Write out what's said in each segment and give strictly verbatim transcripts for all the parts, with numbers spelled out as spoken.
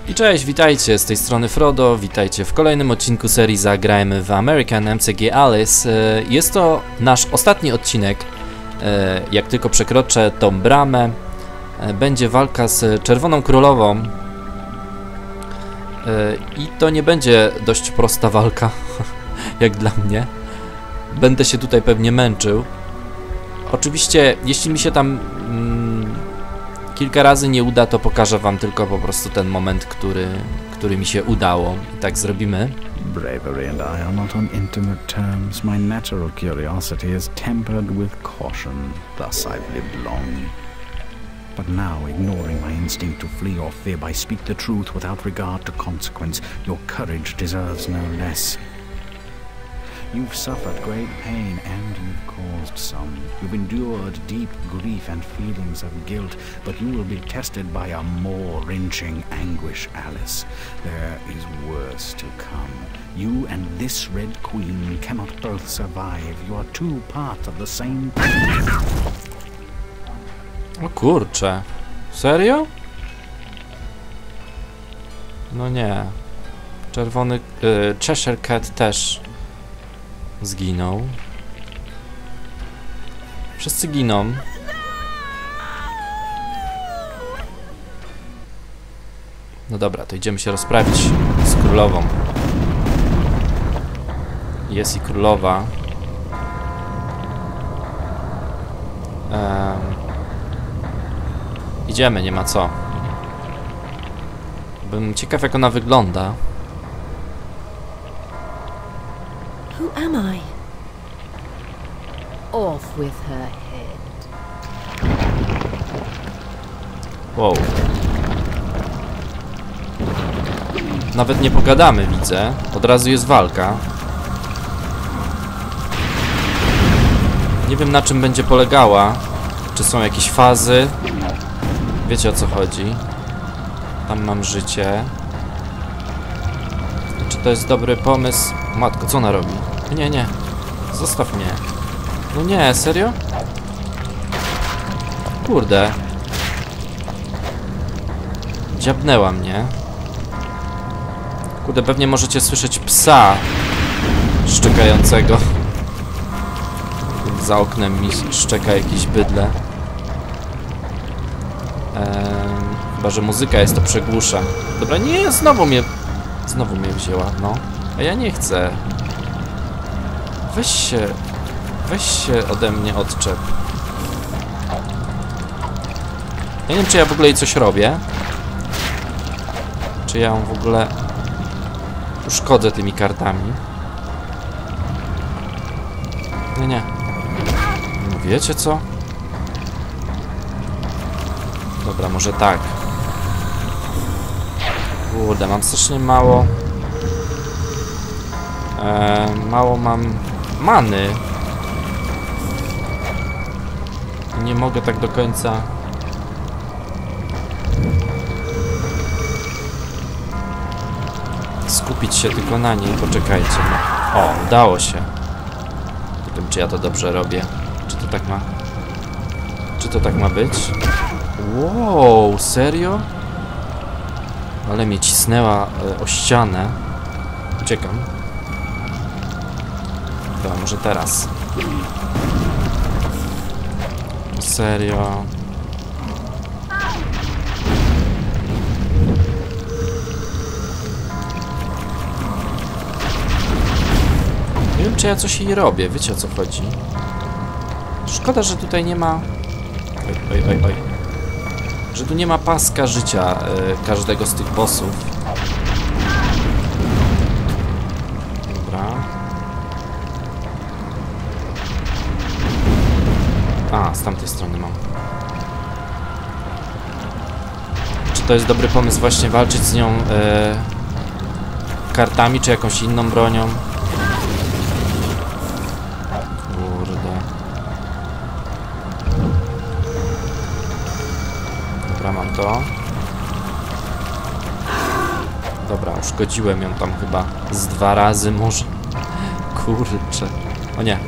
I cześć, witajcie, z tej strony Frodo, witajcie w kolejnym odcinku serii Zagrajmy w American M C G Alice. Jest to nasz ostatni odcinek, jak tylko przekroczę tą bramę, będzie walka z Czerwoną Królową i to nie będzie dość prosta walka, jak dla mnie. Będę się tutaj pewnie męczył. Oczywiście, jeśli mi się tam mm, kilka razy nie uda, to pokażę wam tylko po prostu ten moment, który, który mi się udało. I tak zrobimy. Bravery and I are not on intimate terms. My natural curiosity is tempered with caution. Thus I've lived long. But now, ignoring my instinct to flee or fear, I speak the truth without regard to consequence. Your courage deserves no less. You've suffered great pain, and you've caused some. You've endured deep grief and feelings of guilt, but you will be tested by a more wrenching anguish, Alice. There is worse to come. You and this Red Queen cannot both survive. You are two parts of the same... O kurczę. Serio? No nie. Czerwony... Yy, Cheshire Cat też zginął. Wszyscy giną. No dobra, to idziemy się rozprawić z królową. Jest i królowa. Um, idziemy, nie ma co. Bym ciekaw, jak ona wygląda. Who am I? Off with her head. Wow. Nawet nie pogadamy, widzę. Od razu jest walka. Nie wiem, na czym będzie polegała. Czy są jakieś fazy? Wiecie, o co chodzi. Tam mam życie. Czy to jest dobry pomysł? Matko, co ona robi? Nie, nie. Zostaw mnie. No nie, serio? Kurde. Dziabnęła mnie. Kurde, pewnie możecie słyszeć psa szczekającego. Za oknem mi szczeka jakieś bydle. Eee, chyba, że muzyka jest, to przegłusza. Dobra, nie, znowu mnie... Znowu mnie wzięła, no. A ja nie chcę. Weź się... Weź się ode mnie odczep. Ja nie wiem, czy ja w ogóle jej coś robię. Czy ja ją w ogóle uszkodzę tymi kartami. Nie, nie. No wiecie co? Dobra, może tak. Kurde, mam strasznie mało... Eee, mało mam many. Nie mogę tak do końca... skupić się tylko na niej. Poczekajcie. No. O, udało się. Nie wiem, czy ja to dobrze robię. Czy to tak ma... Czy to tak ma być? Wow, serio? Ale mnie cisnęła e, o ścianę. Uciekam. Dobra, może teraz. Serio. Nie wiem, czy ja coś jej robię. Wiecie, o co chodzi. Szkoda, że tutaj nie ma... Oj, oj, oj, oj. Że tu nie ma paska życia y, każdego z tych bossów. Dobra. A, z tamtej strony mam. Czy to jest dobry pomysł właśnie walczyć z nią y, kartami, czy jakąś inną bronią? Mam to. Dobra, uszkodziłem ją tam chyba z dwa razy może. Kurczę. O nie.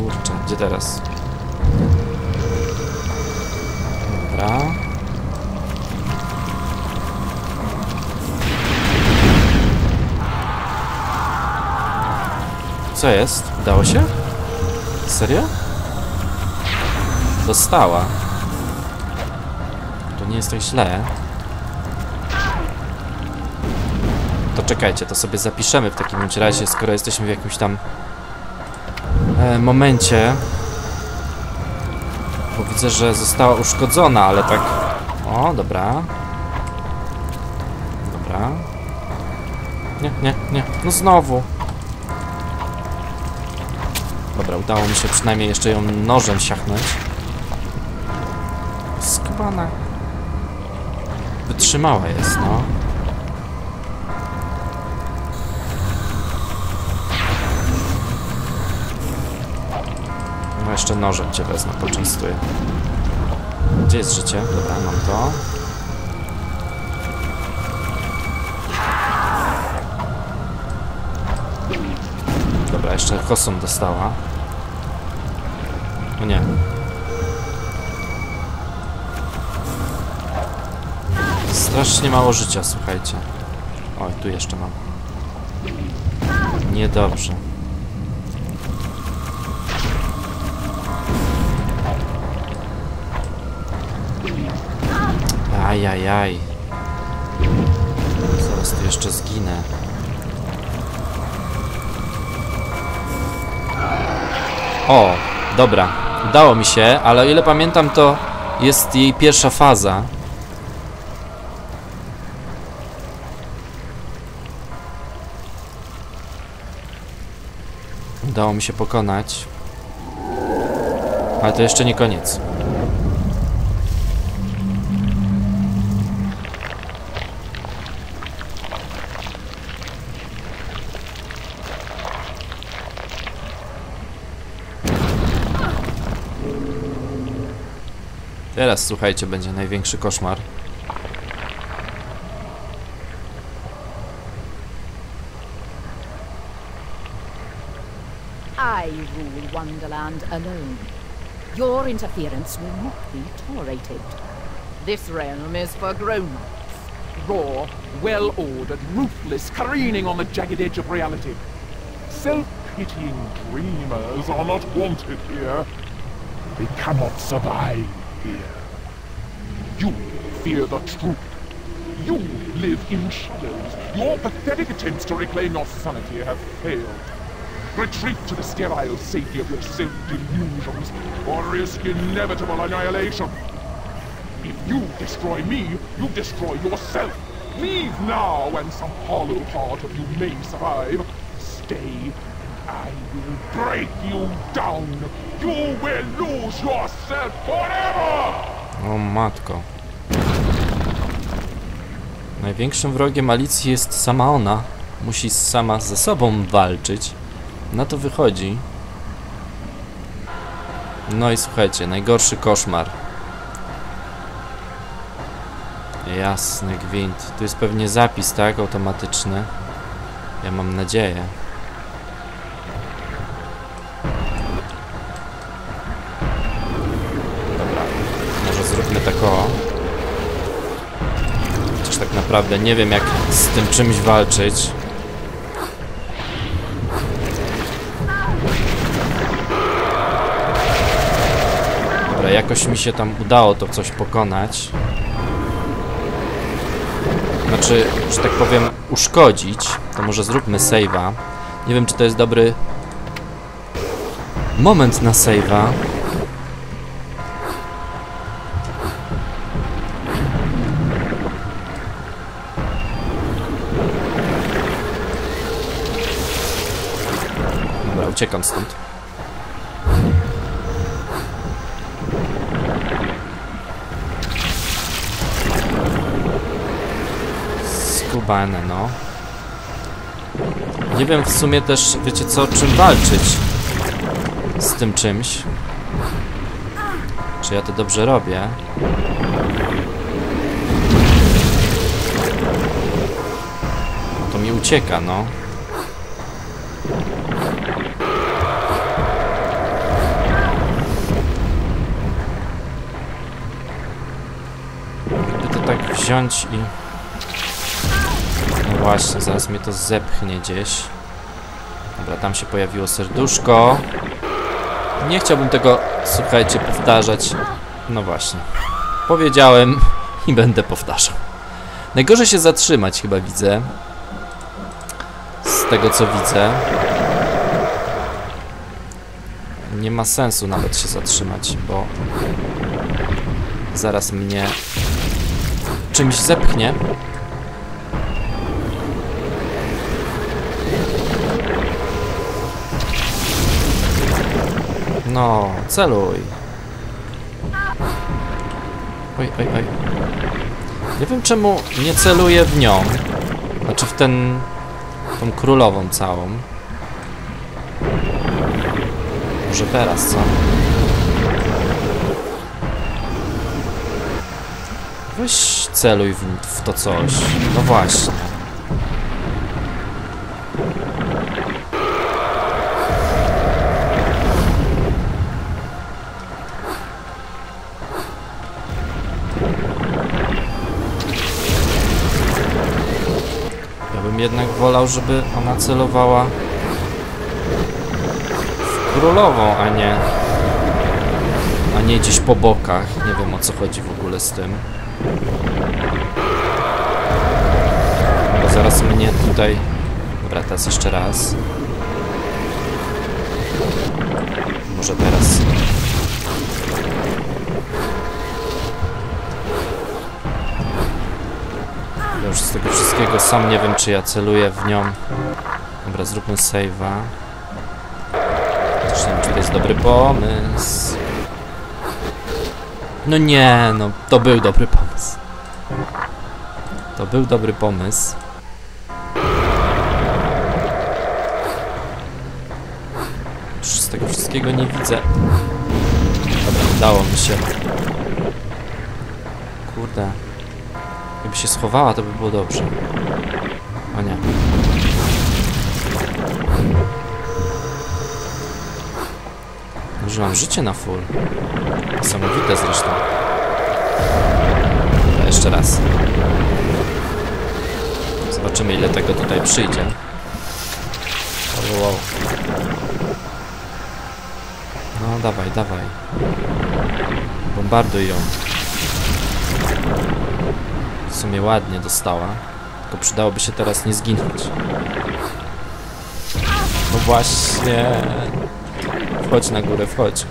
Kurczę, gdzie teraz? Dobra. Co jest? Udało się? Serio? Dostała. To nie jest tak źle. To czekajcie, to sobie zapiszemy w takim razie, skoro jesteśmy w jakimś tam e, momencie. Bo widzę, że została uszkodzona, ale tak... O, dobra. Dobra. Nie, nie, nie. No znowu. Dobra, udało mi się przynajmniej jeszcze ją nożem siachnąć. Skubana. Wytrzymała jest, no. No jeszcze nożem cię wezmę, poczęstuję. Gdzie jest życie? Dobra, mam to. Dobra, jeszcze kosą dostała. No nie. Strasznie mało życia, słuchajcie. Oj, tu jeszcze mam. Niedobrze. Ajajaj. Zaraz tu jeszcze zginę. O, dobra. Udało mi się, ale o ile pamiętam, to jest jej pierwsza faza. Udało mi się pokonać. Ale to jeszcze nie koniec. Teraz, słuchajcie, będzie największy koszmar. I rule Wonderland alone. Your interference will not be tolerated. This realm is for grown-ups. Raw, well-ordered, ruthless, careening on the jagged edge of reality. Self-pitying dreamers are not wanted here. They cannot survive here. You fear the truth. You live in shadows. Your pathetic attempts to reclaim your sanity have failed. Retreat to the sterile safety of your self-delusions, or risk inevitable annihilation. If you destroy me, you destroy yourself. Leave now, and some hollow part of you may survive. Stay, I will break you down. You will lose yourself forever! O matko. Największym wrogiem Alicji jest sama ona. Musi sama ze sobą walczyć. Na to wychodzi. No i słuchajcie, najgorszy koszmar. Jasny gwint. Tu jest pewnie zapis, tak? Automatyczny. Ja mam nadzieję. Dobra. Może zróbmy tak o. Chociaż tak naprawdę nie wiem, jak z tym czymś walczyć. Dobra, jakoś mi się tam udało to coś pokonać. Znaczy, że tak powiem, uszkodzić. To może zróbmy save'a. Nie wiem, czy to jest dobry moment na save'a. Dobra, uciekam stąd. Skubane, no. Nie wiem w sumie też, wiecie co, czym walczyć z tym czymś. Czy ja to dobrze robię? To mi ucieka, no. wziąć i... No właśnie, zaraz mnie to zepchnie gdzieś. Dobra, tam się pojawiło serduszko. Nie chciałbym tego, słuchajcie, powtarzać. No właśnie. Powiedziałem i będę powtarzał. Najgorzej się zatrzymać chyba widzę. Z tego co widzę. Nie ma sensu nawet się zatrzymać, bo zaraz mnie czymś zepchnie. No, celuj. Oj, oj, oj. Nie wiem czemu nie celuję w nią. Znaczy w ten... tą królową całą. Może teraz, co? Weź celuj w, w to coś. No właśnie. Ja bym jednak wolał, żeby ona celowała w królową, a nie a nie gdzieś po bokach. Nie wiem, o co chodzi w ogóle z tym. Bo zaraz mnie tutaj... Dobra, teraz jeszcze raz. Może teraz. Ja już z tego wszystkiego sam nie wiem, czy ja celuję w nią. Dobra, zróbmy save'a. Też nie wiem, czy to jest dobry pomysł. No nie, no to był dobry pomysł. To był dobry pomysł. Już z tego wszystkiego nie widzę. Dobra, udało mi się. Kurde. Jakby się schowała, to by było dobrze. O nie. Użyłam życie na full. Niesamowite zresztą. Dobra, jeszcze raz. Zobaczymy, ile tego tutaj przyjdzie. Wow, wow. No, dawaj, dawaj. Bombarduj ją. W sumie ładnie dostała. Tylko przydałoby się teraz nie zginąć. No właśnie. Wchodź na górę, wchodź.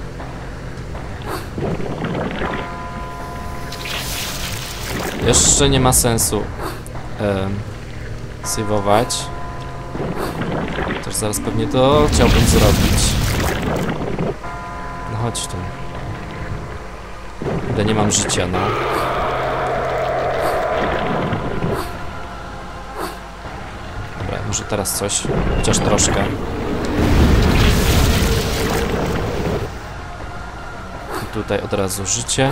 Jeszcze nie ma sensu um, save'ować. Też zaraz pewnie to chciałbym zrobić. No chodź tu. Ile nie mam życia, no. Dobra, może teraz coś. Chociaż troszkę. I tutaj od razu życie.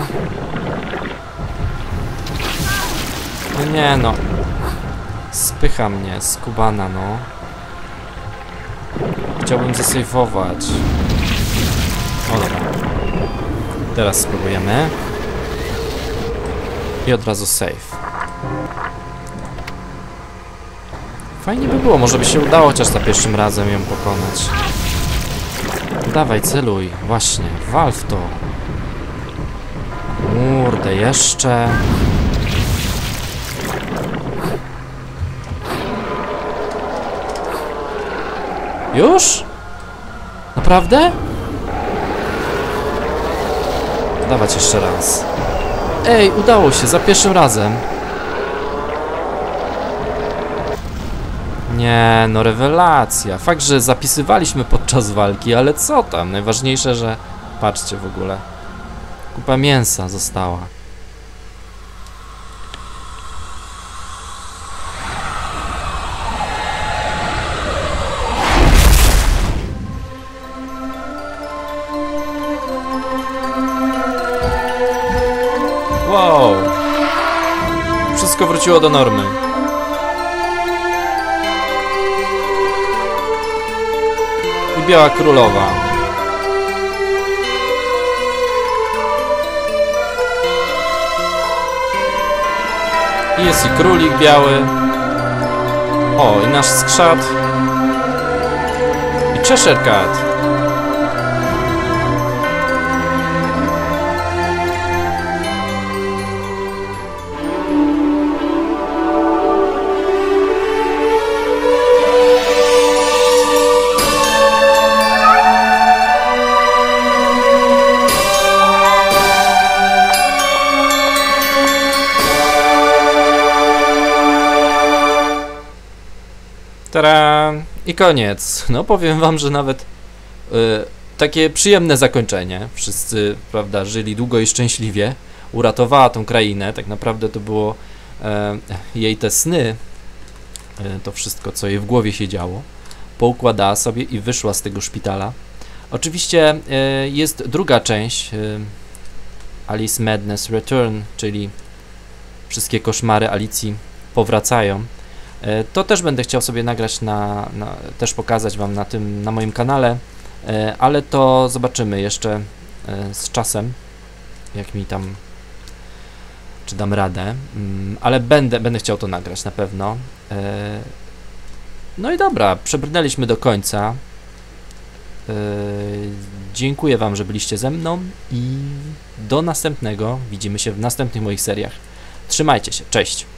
No nie no. Spycha mnie, skubana, no. Chciałbym zasejwować. O dobra. Teraz spróbujemy. I od razu save. Fajnie by było, może by się udało chociaż za pierwszym razem ją pokonać. Dawaj, celuj. Właśnie, wal w to. Kurde, jeszcze... Już? Naprawdę? Dawać jeszcze raz. Ej, udało się, za pierwszym razem. Nie, no rewelacja. Fakt, że zapisywaliśmy podczas walki, ale co tam? Najważniejsze, że... Patrzcie w ogóle. Kupa mięsa została. Wow! Wszystko wróciło do normy. I biała królowa. I jest i królik biały. O, i nasz skrzat. I Cheshire Cat. Tada! I koniec. No powiem wam, że nawet y, takie przyjemne zakończenie. Wszyscy, prawda, żyli długo i szczęśliwie. Uratowała tą krainę. Tak naprawdę to było y, jej te sny, y, to wszystko, co jej w głowie się działo. Poukładała sobie i wyszła z tego szpitala. Oczywiście y, jest druga część y, Alice Madness Return, czyli wszystkie koszmary Alicji powracają. To też będę chciał sobie nagrać, na, na, też pokazać wam na tym, na moim kanale, ale to zobaczymy jeszcze z czasem, jak mi tam, czy dam radę, ale będę, będę chciał to nagrać na pewno. No i dobra, przebrnęliśmy do końca. Dziękuję wam, że byliście ze mną i do następnego, widzimy się w następnych moich seriach. Trzymajcie się, cześć!